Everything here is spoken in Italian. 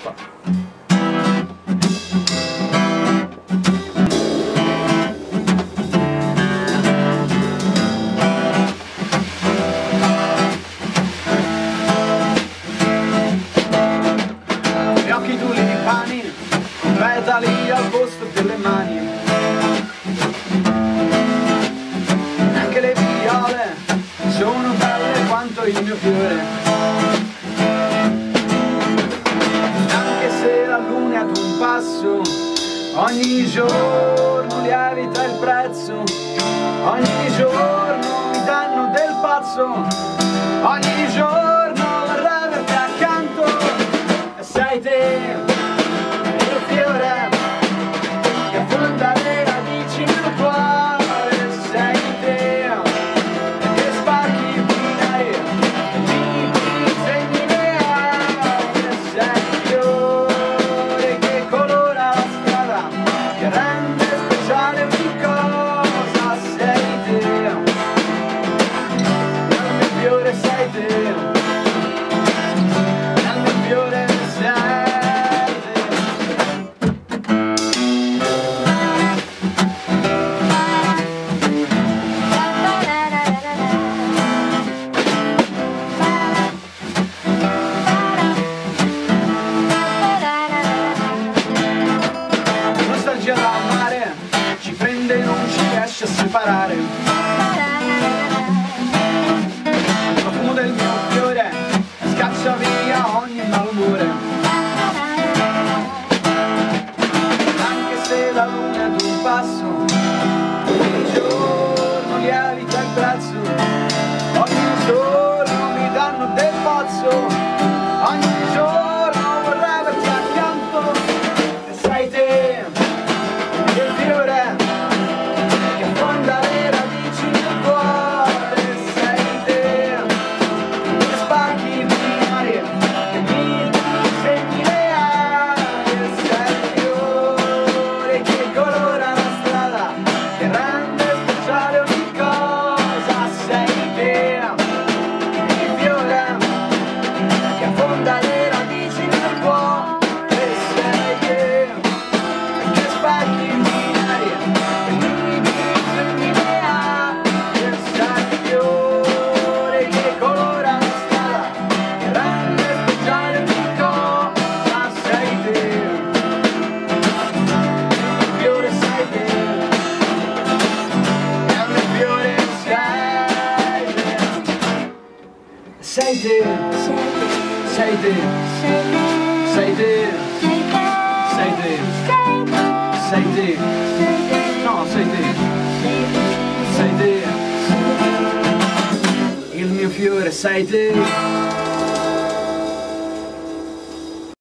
Gli occhi duri di pani, petali al posto delle mani. Anche le viole sono belle quanto il mio fiore. Anche se la luna è ad un passo, ogni giorno lievita il prezzo. Ogni giorno mi danno del pazzo. Ogni giorno vorrei averti accanto. E sei te, il fiore che affonda le radici nel cuore. Sei te che spacchi i binari e mi disegni le ali. Sei il fiore che colora la strada, che rende speciale ogni cosa. Sei te, il mio fiore sei te. Nostalgia da mare ci prende e non ci riesce a separare. Il profumo del mio fiore scaccia via ogni malumore. Anche se la luna è ad un passo, ogni giorno lievita il prezzo. Ogni giorno mi danno del pazzo. Ogni giorno vorrei averti accanto. E sei te, il fiore che affonda le radici nel cuore. Sei te che spacchi i binari, che mi disegni le ali. Sei il fiore che colora la strada, che rende speciale ogni cosa. Sei te, il fiore che affonda le radici nel cuore. Sei te che spacchi i binari, che mi disegni le ali. Sei il fiore che colora la strada, che rende speciale ogni cosa. Sei te, il fiore sei te, il mio fiore sei te. Sei te, sei te, sei te, sei te, sei te, no, sei te, sei te, il mio fiore sei te.